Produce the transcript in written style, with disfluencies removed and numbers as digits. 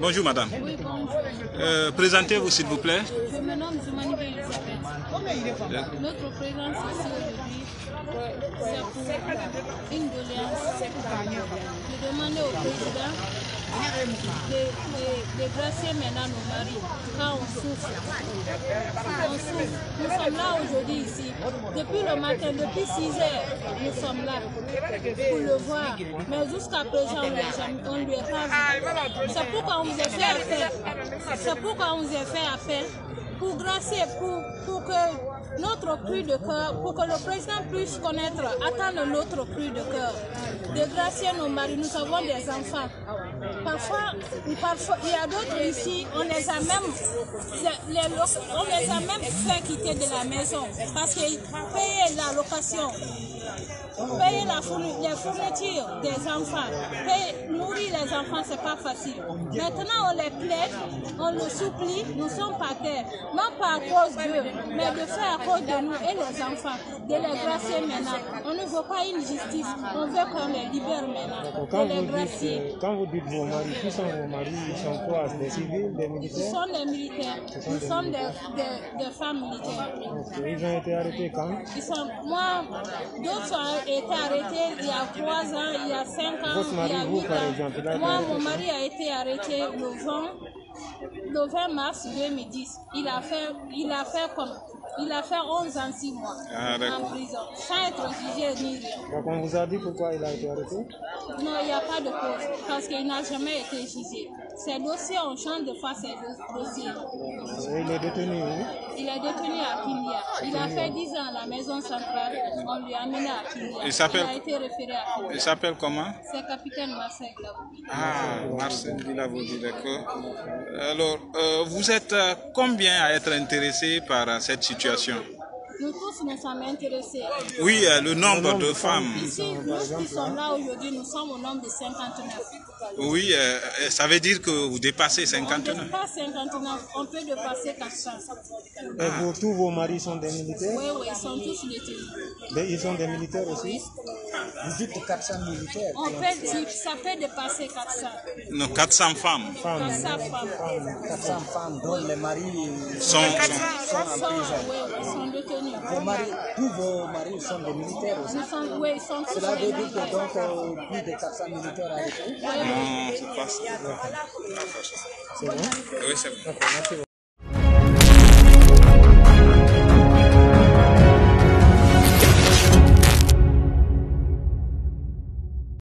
Bonjour madame. Oui, bonjour. Présentez-vous s'il vous plaît. Je me nomme Zoumani Elisabeth. Notre présence ici aujourd'hui, c'est pour une doléance. Je demandais au président de gracier maintenant nos maris quand on souffre. On souffre. Nous sommes là aujourd'hui ici. Depuis le matin, depuis 6 heures, nous sommes là pour le voir. Mais jusqu'à présent, on ne lui a pas vu. C'est pourquoi on vous a fait appel. C'est pourquoi on vous a fait appel pour gracier, pour que notre cri de cœur, pour que le président puisse connaître, attendre notre cri de cœur, de gracier nos maris. Nous avons des enfants. Parfois il y a d'autres ici, on les a même fait quitter de la maison parce qu'ils payaient la location. Payer les fournitures des enfants, nourrir les enfants, c'est pas facile. Maintenant, on les plaide, on le supplie, nous sommes par terre. Non pas à cause d'eux, mais de faire à cause de nous et les enfants, de les gracier maintenant. On ne veut pas une justice, on veut qu'on les libère maintenant. Quand vous dites vos maris, qui sont vos maris? Ils sont quoi? Des civils, des militaires? Ils sont des militaires, nous sommes des femmes militaires. Okay. Ils ont été arrêtés quand? D'autres ont été arrêtés il y a 3 ans, il y a 5 ans, Votre mari, il y a 8 vous, par ans. exemple, Moi, mon mari a été arrêté le 20 mars 2010. Il a fait 11 ans, 6 mois en prison, sans être jugé ni rien. Donc on vous a dit pourquoi il a été arrêté? Non, il n'y a pas de cause, parce qu'il n'a jamais été jugé. Ces dossiers, on change de fois ces dossiers. Et il est détenu où? Il est détenu à Kimia. Il a fait 10 ans à la maison centrale, on lui a amené à Kimia. Il a été référé à Kimia. Il s'appelle comment? C'est capitaine Marcel Glavoudi. Ah, Marcel Glavoudi, d'accord. Alors, vous êtes combien à être intéressé par cette situation? Nous tous nous sommes intéressés. Oui, le nombre de femmes. Ici, nous qui sommes là aujourd'hui, nous sommes au nombre de 59. Oui, ça veut dire que vous dépassez 59. On ne dépasse 59, on peut dépasser 400. Et tous vos maris sont des militaires? Oui, ils sont tous détenus. Ils sont des militaires aussi? Vous dites 400 militaires. On peut dire, ça peut dépasser 400. Non, 400 femmes. 400 femmes dont les maris sont en prison. Oui, sont détenus. Tous vos maris sont des militaires aussi. Oui, ils sont tous Cela veut dire militaires. que donc plus de 400 militaires arrêtés. Non, c'est pas ça. C'est bon? Oui, c'est bon. D'accord, merci beaucoup.